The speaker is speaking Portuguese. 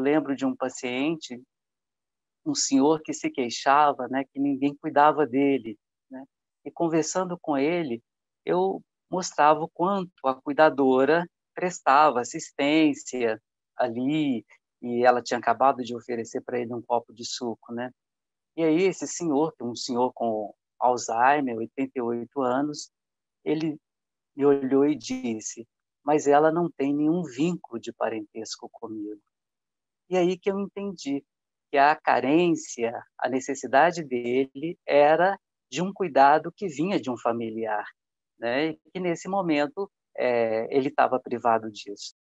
lembro de um paciente, um senhor que se queixava, né, que ninguém cuidava dele, né? E conversando com ele, eu mostrava o quanto a cuidadora prestava assistência ali, e ela tinha acabado de oferecer para ele um copo de suco, né? E aí esse senhor, que é um senhor com Alzheimer, 88 anos, ele me olhou e disse: "Mas ela não tem nenhum vínculo de parentesco comigo". E aí que eu entendi que a carência, a necessidade dele era de um cuidado que vinha de um familiar, né? E que nesse momento ele estava privado disso.